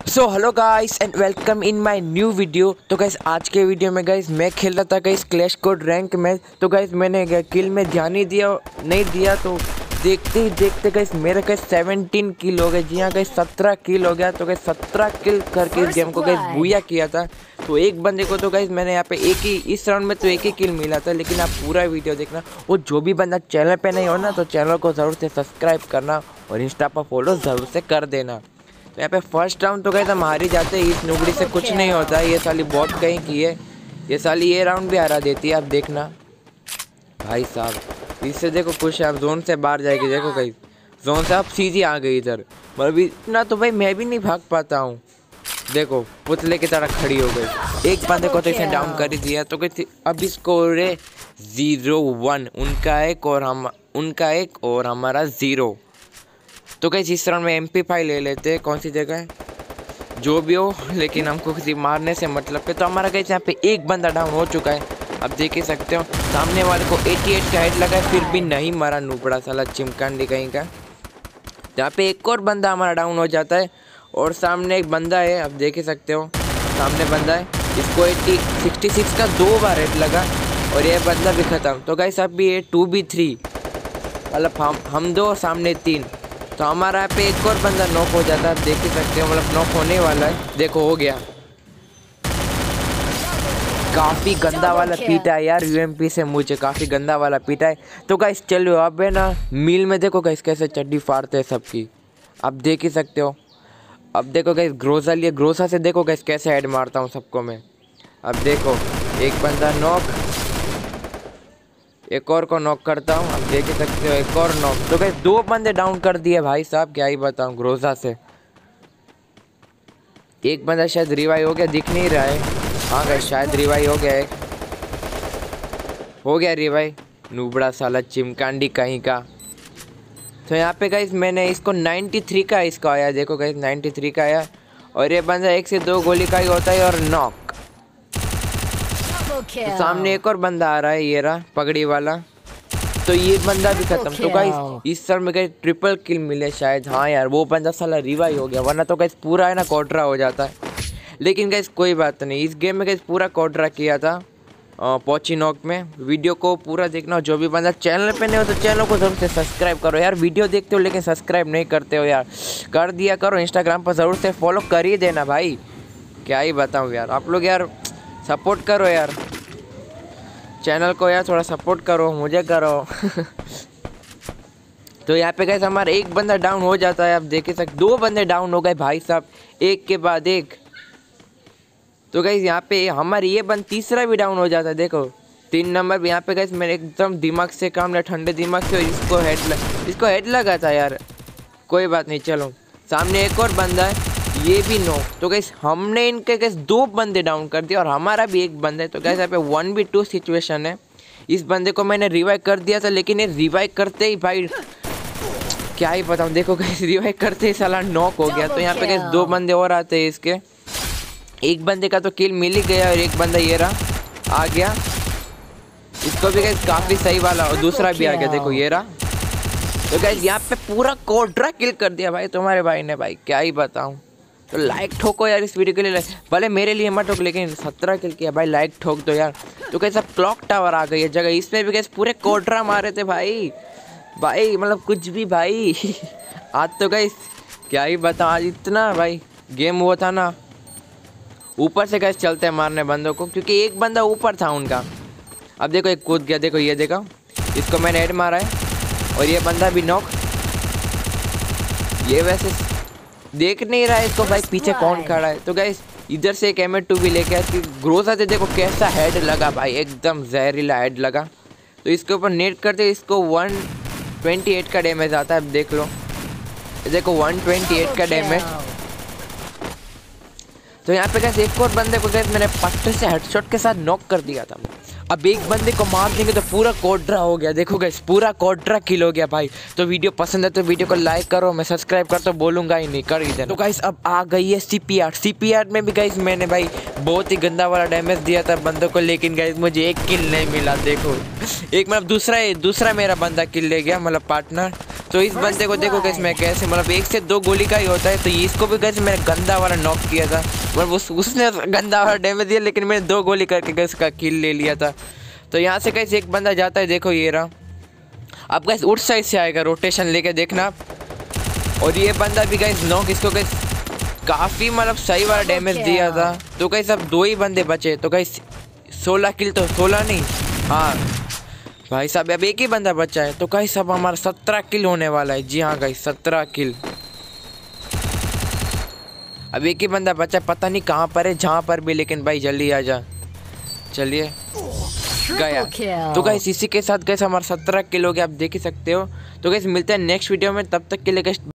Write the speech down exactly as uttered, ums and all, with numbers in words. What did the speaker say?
So hello guys and welcome in my new video. तो guys आज के video में गाइस मैं खेल रहा था गाइस क्लैश कोड रैंक में। तो गाइस मैंने किल में ध्यान ही दिया नहीं दिया तो देखते ही देखते गाइस मेरे गाइस सत्रह किल हो गए। जी हाँ गाइस सत्रह किल हो गया। तो गाइस सत्रह किल करके इस गेम को गाइस बूया किया था। तो एक बंदे को तो गाइस मैंने यहाँ पे एक ही इस राउंड में तो एक ही किल मिला था। लेकिन आप पूरा वीडियो देखना। वो जो भी बंदा चैनल पे नहीं हो ना तो चैनल को ज़रूर से सब्सक्राइब करना और इंस्टा पर फॉलो ज़रूर से कर देना। तो यहाँ पे फर्स्ट राउंड तो गाइस हम हार ही जाते हैं। इस नुगड़ी से कुछ नहीं होता है। ये साली बहुत कहीं की है। ये साली ये राउंड भी हरा देती है। आप देखना भाई साहब इससे देखो खुश है। आप जोन से बाहर जाएगी देखो गाइस। जोन से आप सीधी आ गई इधर। मतलब इतना तो भाई मैं भी नहीं भाग पाता हूँ। देखो पुतले की तरह खड़ी हो गई। एक बंदे को तो इसे डाउन कर ही दिया। तो कहती अब स्कोर है ज़ीरो वन। उनका एक और हम उनका एक और हमारा ज़ीरो। तो गाइस इस राउंड में एम पी फाइव ले लेते हैं। कौन सी जगह है जो भी हो लेकिन हमको किसी मारने से मतलब है। तो हमारा गाइस यहाँ पे एक बंदा डाउन हो चुका है। अब देख ही सकते हो सामने वाले को अठासी का हेड लगा है फिर भी नहीं मारा। नूपड़ा साला चिमकांडी कहीं का। यहाँ पे एक और बंदा हमारा डाउन हो जाता है और सामने एक बंदा है। अब देख ही सकते हो सामने बंदा है। इसको अस्सी छियासठ का दो बार हेड लगा और ये बंदा भी ख़त्म। तो गाइस अब भी ये टू बी थ्री मतलब हम हम दो सामने तीन। तो हमारा यहाँ पे एक और बंदा नॉक हो जाता है। आप देख ही सकते हो मतलब नॉक होने वाला है। देखो हो गया। काफ़ी गंदा वाला पीटा है यार यूएमपी से मुझे। काफ़ी गंदा वाला पीटा है। तो गाइस चलो अब है ना मील में देखो गाइस कैसे चड्डी फाड़ते हैं सबकी। आप देख ही सकते हो। अब देखो गाइस ग्रोजा लिए ग्रोजा से देखो गाइस कैसे हेड मारता हूँ सबको मैं। अब देखो एक बंदा नॉक एक और को नॉक करता हूँ। अब देख ही सकते हो एक और नॉक। तो गाइस दो बंदे डाउन कर दिए भाई साहब। क्या ही बताऊँ ग्रोजा से। एक बंदा शायद रिवाइव हो गया दिख नहीं रहा है। हाँ गाइस शायद रिवाइव हो गया है। हो गया रिवाइव। नूबड़ा साला चिमकांडी कहीं का। तो यहाँ पे गाइस मैंने इसको तिरानवे का इसका आया। देखो गाइस तिरानवे का आया और ये बंदा एक से दो गोली का ही होता है और नॉक। तो सामने एक और बंदा आ रहा है ये रहा पगड़ी वाला। तो ये बंदा भी खत्म। तो गाइस इस सर में गाइस ट्रिपल किल मिले शायद। हाँ यार वो बंदा साला रिवाइव हो गया वरना तो गाइस पूरा है ना कोटरा हो जाता है। लेकिन गाइस कोई बात नहीं। इस गेम में गाइस पूरा कोटरा किया था पोची नॉक में। वीडियो को पूरा देखना। जो भी बंदा चैनल पे नहीं हो तो चैनल को ज़रूर से सब्सक्राइब करो यार। वीडियो देखते हो लेकिन सब्सक्राइब नहीं करते हो यार। कर दिया करो। इंस्टाग्राम पर ज़रूर से फॉलो कर ही देना भाई। क्या ही बताऊँ यार। आप लोग यार सपोर्ट करो यार चैनल को यार। थोड़ा सपोर्ट करो मुझे करो। तो यहाँ पे गाइस हमारा एक बंदा डाउन हो जाता है। आप देख सकते दो बंदे डाउन हो गए भाई साहब एक के बाद एक। तो गाइस यहाँ पे हमारे ये बंद तीसरा भी डाउन हो जाता है। देखो तीन नंबर पे यहाँ पे गाइस मैंने एकदम दिमाग से काम लिया ठंडे दिमाग से। इसको हेड लग, इसको हेड लगा था यार। कोई बात नहीं चलो सामने एक और बंदा है ये भी नो। तो गाइस हमने इनके गाइस दो बंदे डाउन कर दिया और हमारा भी एक बंदा है। तो गाइस यहाँ पे वन बी टू सिचुएशन है। इस बंदे को मैंने रिवाइव कर दिया था लेकिन ये रिवाइव करते ही भाई क्या ही बताऊँ। देखो गाइस रिवाइव करते ही साला नॉक हो गया। तो यहाँ पे गाइस दो बंदे और आते हैं इसके। एक बंदे का तो किल मिल ही गया और एक बंदा ये रहा आ गया। इसको भी गाइस काफ़ी सही वाला और दूसरा भी आ गया। देखो ये रहा। तो गाइस यहाँ पे पूरा कोड्रा किल कर दिया भाई तुम्हारे भाई ने भाई। क्या ही बताऊँ। तो लाइक ठोको यार इस वीडियो के लिए। भले मेरे लिए मत ठोक लेकिन सत्रह किल किया भाई लाइक ठोक दो यार। तो कैसा क्लॉक टावर आ गई है जगह। इसमें भी कैसे पूरे कोड्रा मारे थे भाई भाई मतलब कुछ भी भाई। आज तो गाइस क्या ही बताऊँ। आज इतना भाई गेम हुआ था ना ऊपर से कैसे चलते हैं मारने बंदों को क्योंकि एक बंदा ऊपर था उनका। अब देखो एक कूद गया। देखो ये देखो इसको मैंने हेड मारा है और ये बंदा भी नॉक। ये वैसे देख नहीं रहा है इसको भाई पीछे कौन खड़ा है। तो गाइस इधर से एक एम ए टू भी लेके आती ग्रोजा से। देखो कैसा हेड लगा भाई एकदम जहरीला हेड लगा। तो इसके ऊपर नेट करते इसको वन ट्वेंटी एट का डैमेज आता है। अब देख लो देखो वन ट्वेंटी एट का डैमेज। तो यहाँ पे गाइस एक और बंदे को गाइस मैंने पट्टे से हेडशॉट के साथ नॉक कर दिया था। अब एक बंदे को मार देंगे तो पूरा कोड्रा हो गया। देखो गाइस पूरा कोड्रा किल हो गया भाई। तो वीडियो पसंद है तो वीडियो को लाइक करो। मैं सब्सक्राइब कर तो बोलूँगा ही नहीं कर ही देना। तो गाइस अब आ गई है C P R. C P R में भी गाइस मैंने भाई बहुत ही गंदा वाला डैमेज दिया था बंदों को लेकिन गाइस मुझे एक किल नहीं मिला। देखो एक मतलब दूसरा दूसरा मेरा बंदा किल ले गया मतलब पार्टनर। तो इस बंदे को देखो कैसे मैं कैसे मतलब एक से दो गोली का ही होता है, तो इसको भी कैसे मैंने गंदा वाला नॉक किया था, मतलब उस, उसने गंदा वाला डैमेज दिया लेकिन मैंने दो गोली करके गैस का किल ले लिया था। तो यहाँ से कैसे एक बंदा जाता है, देखो ये रहा। अब गैस उस साइड से आएगा रोटेशन लेके देखना, और ये बंदा भी गैस नॉक, इसको गैस काफ़ी मतलब सही वाला डैमेज दिया था। तो गैस अब दो ही बंदे बचे, तो गैस सोलह किल, तो सोलह नहीं, हाँ भाई साहब अब एक ही बंदा बचा है। तो गाइस अब हमारा सत्रह किल होने वाला है। जी हाँ गाइस सत्रह किल। अब एक ही बंदा बचा है, पता नहीं कहाँ पर है, जहाँ पर भी, लेकिन भाई जल्दी आ जा। चलिए गया। तो गाइस इसी के साथ गाइस हमारा सत्रह किल हो गया, आप देख ही सकते हो। तो गाइस मिलते हैं नेक्स्ट वीडियो में, तब तक के लिए गाइस